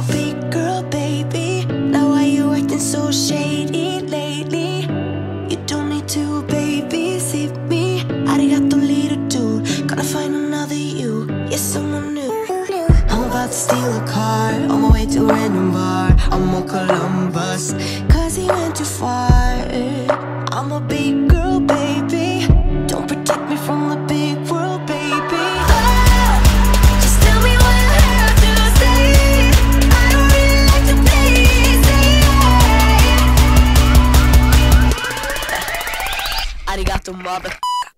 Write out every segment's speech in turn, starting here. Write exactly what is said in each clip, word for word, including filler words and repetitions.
big girl, baby. Now why you acting so shady lately? You don't need to babysit me. Arigato, little dude. Gonna find another you. Yes, someone new. I'm about to steal a car on my way to a random bar. I'm on Columbus, cause he went too far. I'm a big girl, baby. Don't protect me from the big world, baby. Oh, just tell me what I have to say. I don't really like to play it safe. Arigato, mother.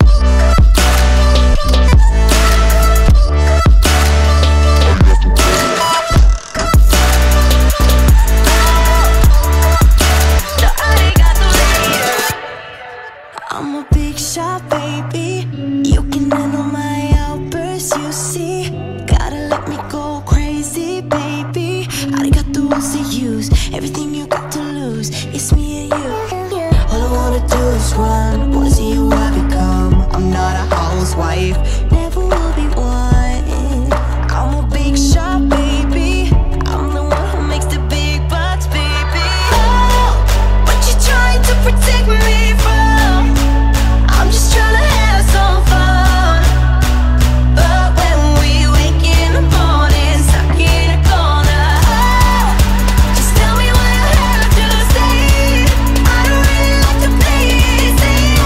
I'm a big shot, baby. You can handle my outbursts, you see. Gotta let me go crazy, baby. Arigato, what's the use? Everything you got to lose, it's me and you. All I wanna do is run, wanna see who I become. I'm not a housewife, never will be one. I'm a big shot, baby. I'm the one who makes the big bucks, baby. Oh, what you trying to protect me from? I'm just trying to have some fun. But when we wake in the morning, stuck in a corner, oh, just tell me what I have to say. I don't really like to play it safe.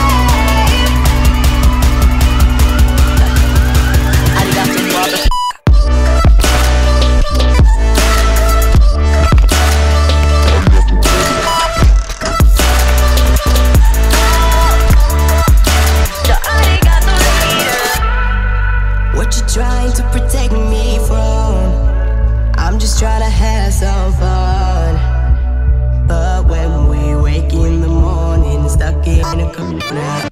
Arigato, mother. What you trying to protect me from? I'm just trying to have some fun. But when we wake in the morning, stuck in a corner.